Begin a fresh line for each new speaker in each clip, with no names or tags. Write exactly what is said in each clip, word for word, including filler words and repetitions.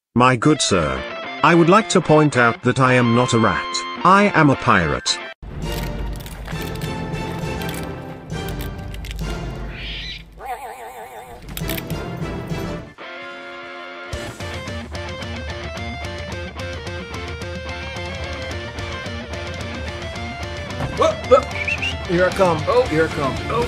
My good sir. I would like to point out that I am not a rat. I am a pirate.
Whoop, whoop. Here I come. Oh, here I come. Oh.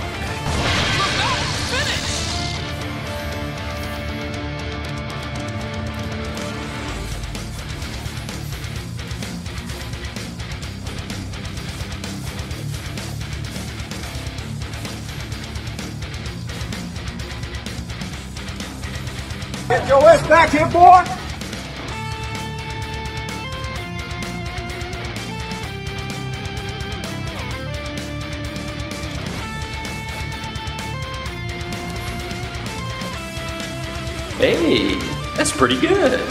Get your ass back here, boy!
Hey, that's pretty good.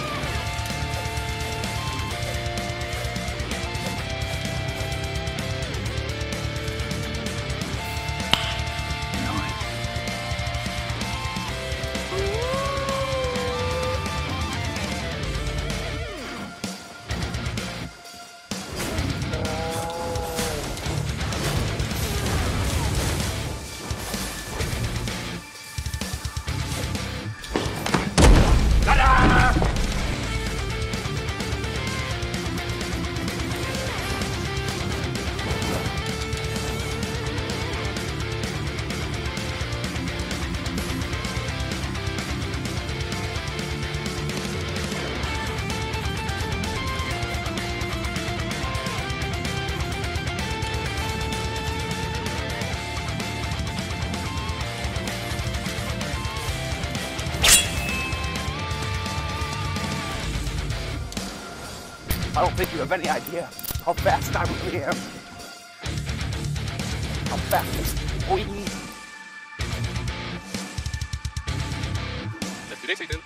I don't think you have any idea how fast I really am. How fast this boy.
Let's do this, Ethan.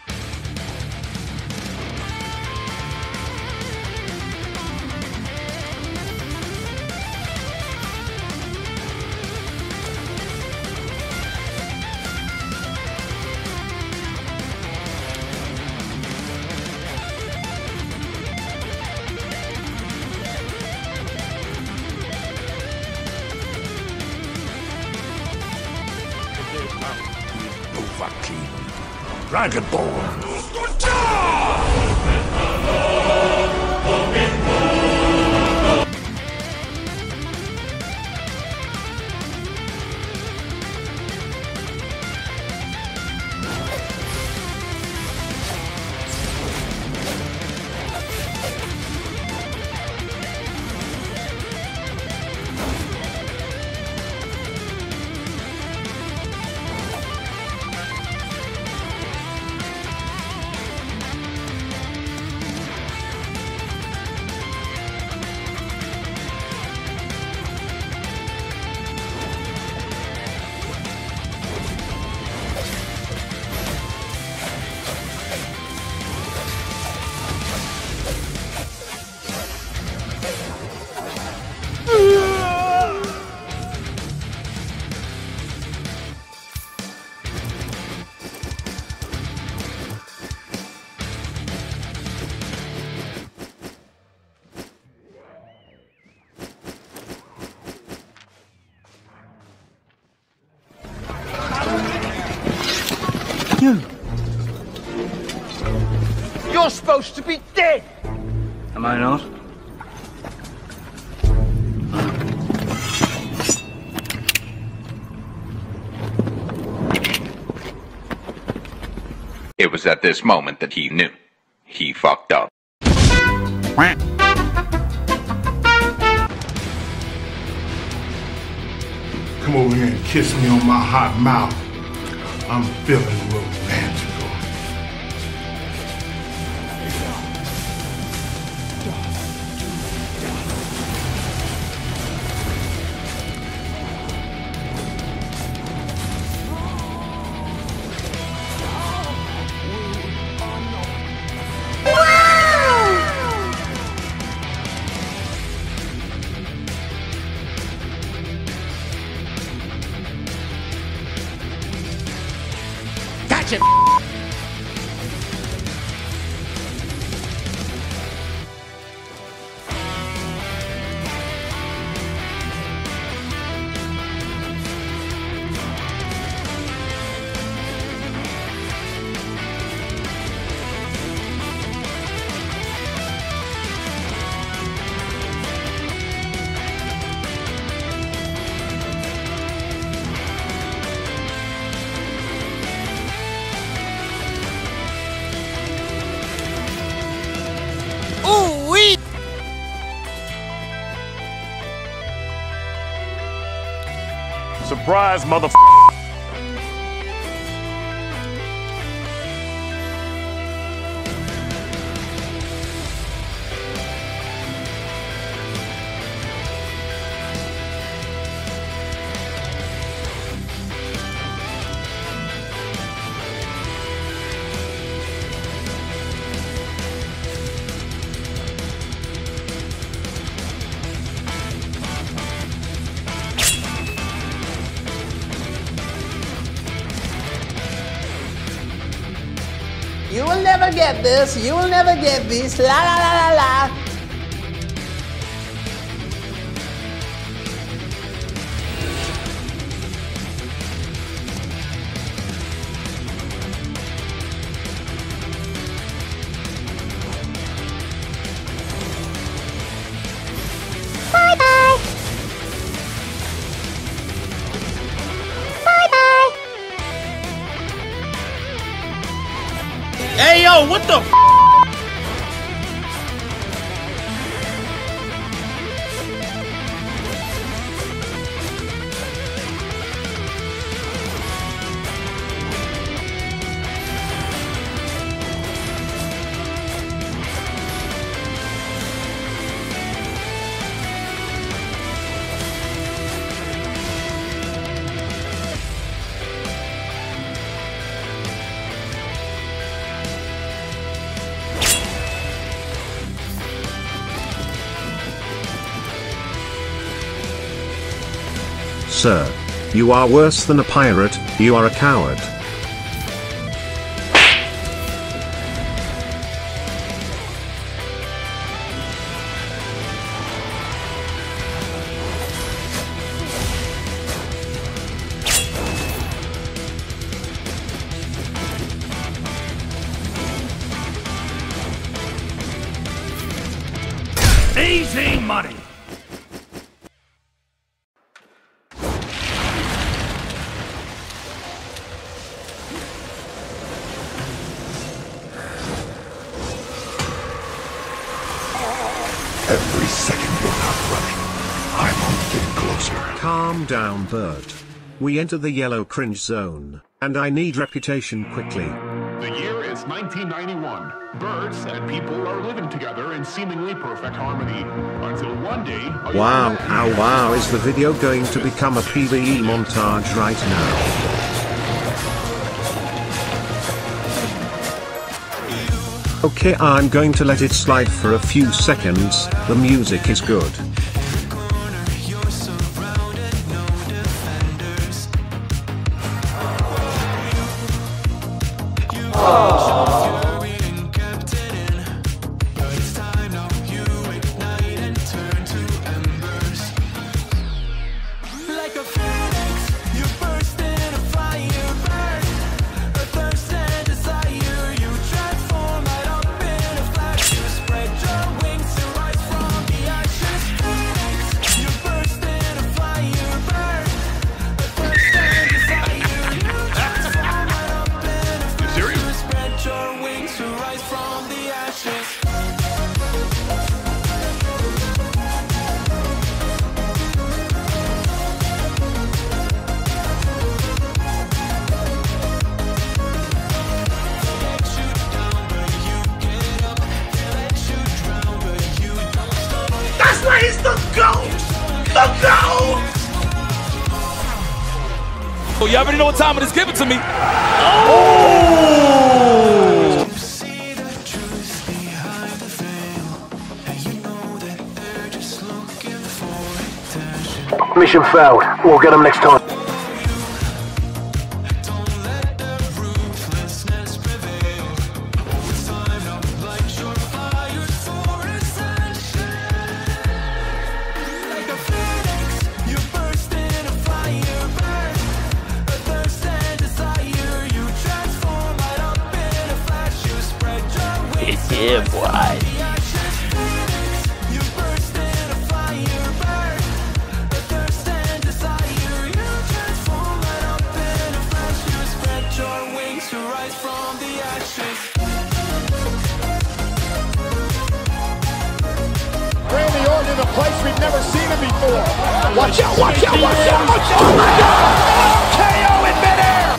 Dragonborn!
You! You're supposed to be dead!
Am I not?
It was at this moment that he knew. He fucked up.
Come over here and kiss me on my hot mouth. I'm feeling romantical.
Gotcha!
Surprise, motherfucker.
You will never get this, you will never get this, la la la la la.
Bye-bye. Bye-bye.
Hey yo, what the f?
Sir, you are worse than a pirate, you are a coward.
Easy money.
Every second you're not running, I'm only getting closer.
Calm down, Bert. We enter the yellow cringe zone, and I need reputation quickly.
The year is nineteen ninety-one. Birds and people are living together in seemingly perfect harmony. Until one day...
Wow, ow wow, is the video going to become a PvE montage right now? Okay, I'm going to let it slide for a few seconds, the music is good.
He's the GOAT! The GOAT!
Oh, you already know what time it is. Give it to me.
Oh!
Mission failed. We'll get them next time.
Yeah, boy.
Randy Orton in the
place we've never seen him before. Watch out, watch out, watch out, watch out. Oh my God! K O in midair!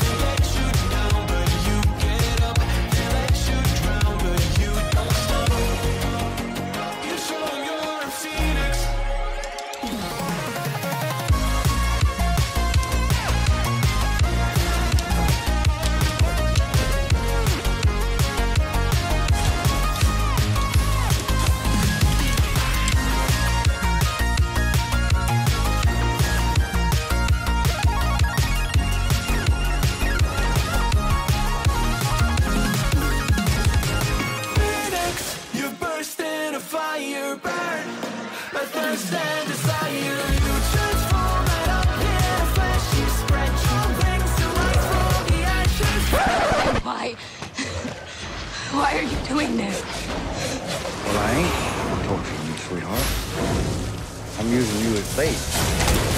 Why? Why are you doing this?
Well, I ain't torturing you, sweetheart. I'm using you as bait.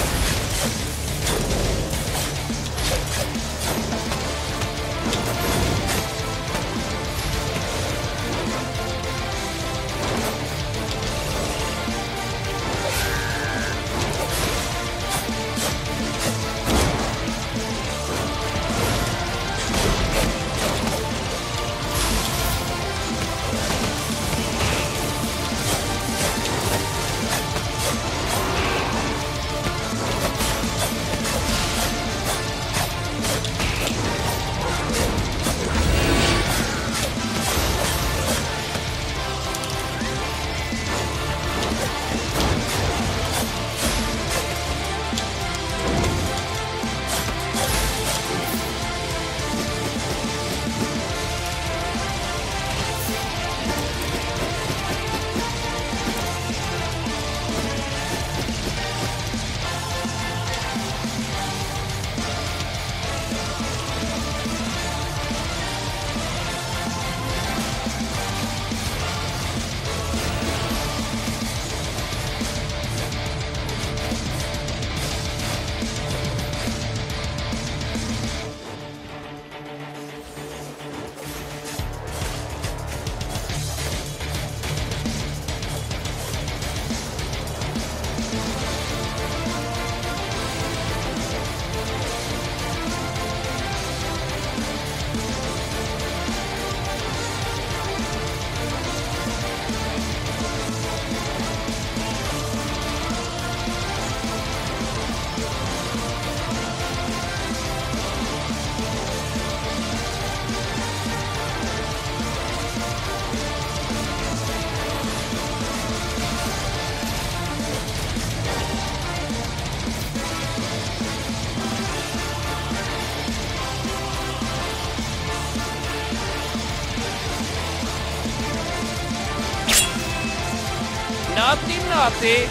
Naughty, naughty.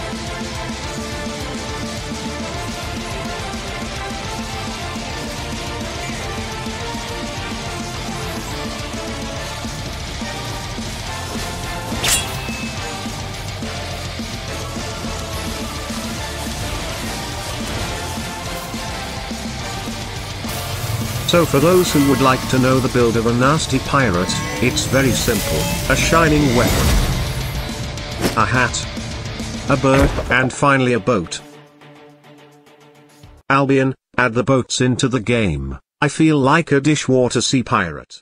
So for those who would like to know the build of a nasty pirate, it's very simple: a shining weapon, a hat, a bird, and finally a boat. Albion, add the boats into the game. I feel like a dishwater sea pirate.